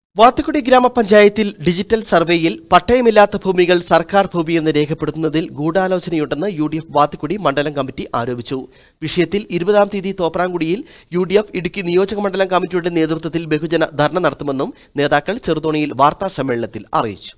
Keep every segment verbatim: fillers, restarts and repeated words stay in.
വാത്തുക്കുടി ഗ്രാമപഞ്ചായത്തിൽ ഡിജിറ്റൽ സർവേയിൽ പട്ടയമില്ലാത്ത ഭൂമികൾ സർക്കാർ ഭൂമിയെന്ന് രേഖപ്പെടുത്തുന്നതിൽ ഗൂഢാലോചനയുണ്ടെന്ന് യു ഡി എഫ് വാത്തുക്കുടി മണ്ഡലം കമ്മിറ്റി ആരോപിച്ചു. വിഷയത്തിൽ ഇരുപതാം തീയതി തോപ്രാംകുടിയിൽ യു ഡി എഫ് ഇടുക്കി നിയോജകമണ്ഡലം കമ്മിറ്റിയുടെ നേതൃത്വത്തിൽ ബഹുജന ധർണ നടത്തുമെന്നും നേതാക്കൾ ചെറുതോണിയിൽ വാർത്താ സമ്മേളനത്തിൽ അറിയിച്ചു.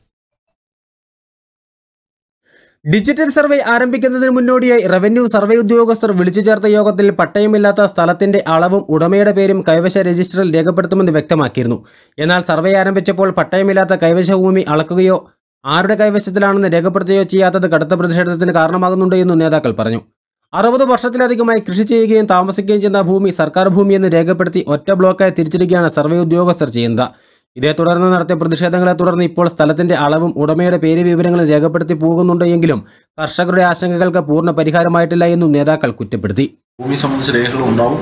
ഡിജിറ്റൽ സർവേ ആരംഭിക്കുന്നതിന് മുന്നോടിയായി റവന്യൂ സർവേ ഉദ്യോഗസ്ഥർ വിളിച്ചു ചേർത്ത യോഗത്തിൽ പട്ടയമില്ലാത്ത സ്ഥലത്തിന്റെ അളവും ഉടമയുടെ പേരും കൈവശ രജിസ്റ്ററിൽ രേഖപ്പെടുത്തുമെന്ന് വ്യക്തമാക്കിയിരുന്നു. എന്നാൽ സർവേ ആരംഭിച്ചപ്പോൾ പട്ടയമില്ലാത്ത കൈവശ ഭൂമി അളക്കുകയോ ആരുടെ കൈവശത്തിലാണെന്ന് രേഖപ്പെടുത്തുകയോ ചെയ്യാത്തത് കടുത്ത പ്രതിഷേധത്തിന് കാരണമാകുന്നുണ്ട് എന്നും നേതാക്കൾ പറഞ്ഞു. അറുപത് വർഷത്തിലധികമായി കൃഷി ചെയ്യുകയും താമസിക്കുകയും ചെയ്യുന്ന ഭൂമി സർക്കാർ ഭൂമിയെന്ന് രേഖപ്പെടുത്തി ഒറ്റ ബ്ലോക്കായി തിരിച്ചിരിക്കുകയാണ് സർവേ ഉദ്യോഗസ്ഥർ ചെയ്യുന്നത്. ഇതേ തുടർന്ന് നടത്തിയ പ്രതിഷേധങ്ങളെ തുടർന്ന് ഇപ്പോൾ സ്ഥലത്തിന്റെ അളവും ഉടമയുടെ പേര് വിവരങ്ങളും രേഖപ്പെടുത്തി പോകുന്നുണ്ട് എങ്കിലും കർഷകരുടെ ആശങ്കകൾക്ക് പൂർണ്ണ പരിഹാരമായിട്ടില്ല എന്നും നേതാക്കൾ കുറ്റപ്പെടുത്തി. ഭൂമി സംബന്ധിച്ച രേഖകൾ ഉണ്ടാവും,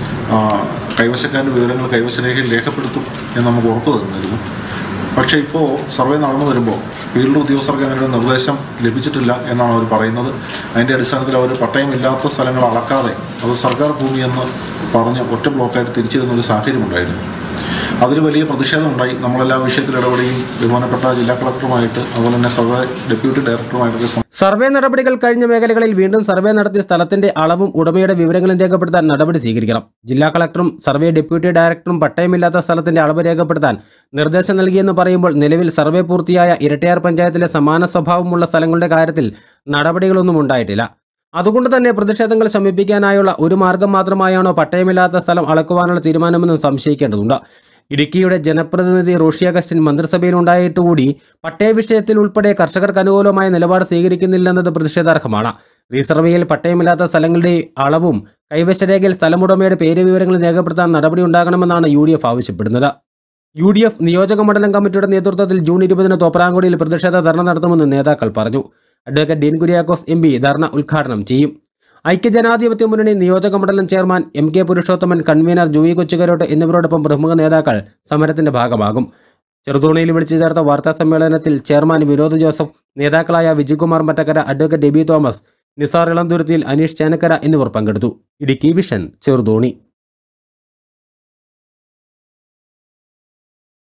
കൈവശക്കാരുടെ വിവരങ്ങൾ കൈവശരേഖയിൽ രേഖപ്പെടുത്തും എന്ന് നമുക്ക് ഉറപ്പ് തന്നിരുന്നു. പക്ഷേ ഇപ്പോൾ സർവേ നടന്നു വരുമ്പോൾ ഫീൽഡ് ഉദ്യോഗസ്ഥർക്ക് അങ്ങനെ നിർദ്ദേശം ലഭിച്ചിട്ടില്ല എന്നാണ് അവർ പറയുന്നത്. അതിൻ്റെ അടിസ്ഥാനത്തിൽ അവർ പട്ടയമില്ലാത്ത സ്ഥലങ്ങൾ അളക്കാതെ അത് സർക്കാർ ഭൂമിയെന്ന് പറഞ്ഞ് ഒറ്റ ബ്ലോക്കായിട്ട് തിരിച്ചിരുന്നൊരു സാഹചര്യം ഉണ്ടായിരുന്നു. അതിൽ വലിയ പ്രതിഷേധമുണ്ടായി. നമ്മളെല്ലാ വിഷയത്തിൽ ഇടപെടുകയും ബഹുമാനപ്പെട്ട ജില്ലാ കളക്ടറുമായിട്ട് അതുപോലെ തന്നെ സർവേ ഡെപ്യൂട്ടി ഡയറക്ടറുമായിട്ടൊക്കെ സർവേ നടപടികൾ കഴിഞ്ഞ മേഖലകളിൽ വീണ്ടും സർവേ നടത്തിയ സ്ഥലത്തിന്റെ അളവും ഉടമയുടെ വിവരങ്ങളും രേഖപ്പെടുത്താൻ നടപടി സ്വീകരിക്കണം. ജില്ലാ കളക്ടറും സർവേ ഡെപ്യൂട്ടി ഡയറക്ടറും പട്ടയമില്ലാത്ത സ്ഥലത്തിന്റെ അളവ് രേഖപ്പെടുത്താൻ നിർദ്ദേശം നൽകിയെന്ന് പറയുമ്പോൾ നിലവിൽ സർവേ പൂർത്തിയായ ഇരട്ടയാർ പഞ്ചായത്തിലെ സമാന സ്വഭാവമുള്ള സ്ഥലങ്ങളുടെ കാര്യത്തിൽ നടപടികളൊന്നും ഉണ്ടായിട്ടില്ല. അതുകൊണ്ട് തന്നെ പ്രതിഷേധങ്ങൾ ശമിപ്പിക്കാനായുള്ള ഒരു മാർഗം മാത്രമായാണോ പട്ടയമില്ലാത്ത സ്ഥലം അളക്കുവാനുള്ള തീരുമാനമെന്നും സംശയിക്കേണ്ടതുണ്ട്. ഇടുക്കിയുടെ ജനപ്രതിനിധി റോഷി അഗസ്റ്റിൻ മന്ത്രിസഭയിൽ ഉണ്ടായിട്ടുകൂടി പട്ടയ വിഷയത്തിൽ ഉൾപ്പെടെ കർഷകർക്ക് അനുകൂലമായ നിലപാട് സ്വീകരിക്കുന്നില്ലെന്നത് പ്രതിഷേധാർഹമാണ്. റീസർവേയിൽ പട്ടയമില്ലാത്ത സ്ഥലങ്ങളുടെ അളവും കൈവശരേഖയിൽ സ്ഥലമുടമയുടെ പേര് വിവരങ്ങളും രേഖപ്പെടുത്താൻ നടപടി ഉണ്ടാകണമെന്നാണ് യു ഡി എഫ് ആവശ്യപ്പെടുന്നത്. യു ഡി എഫ് നിയോജക മണ്ഡലം കമ്മിറ്റിയുടെ നേതൃത്വത്തിൽ ജൂൺ ഇരുപതിന് തോപ്രാംകുടിയിൽ പ്രതിഷേധ ധർണ നടത്തുമെന്ന് നേതാക്കൾ പറഞ്ഞു. Advocate Dean Kuriakose M P ധർണ ഉദ്ഘാടനം ചെയ്യും. ഐക്യജനാധിപത്യ മുന്നണി നിയോജക മണ്ഡലം chairman M K Purushothaman, convener Jui Kochukarott എന്നിവരോടൊപ്പം പ്രമുഖ നേതാക്കൾ സമരത്തിന്റെ ഭാഗമാകും. ചെറുതോണിയിൽ വിളിച്ചു ചേർത്ത വാർത്താ സമ്മേളനത്തിൽ ചെയർമാൻ വിനോദ് ജോസഫ്, നേതാക്കളായ വിജയകുമാർ മറ്റക്കര, അഡ്വക്കേറ്റ് ഡെബി തോമസ്, നിസാർ ഇളംതുരുത്തിയിൽ, അനീഷ് ചേനക്കര എന്നിവർ പങ്കെടുത്തു. ഇടുക്കി വിഷൻ, ചെറുതോണി.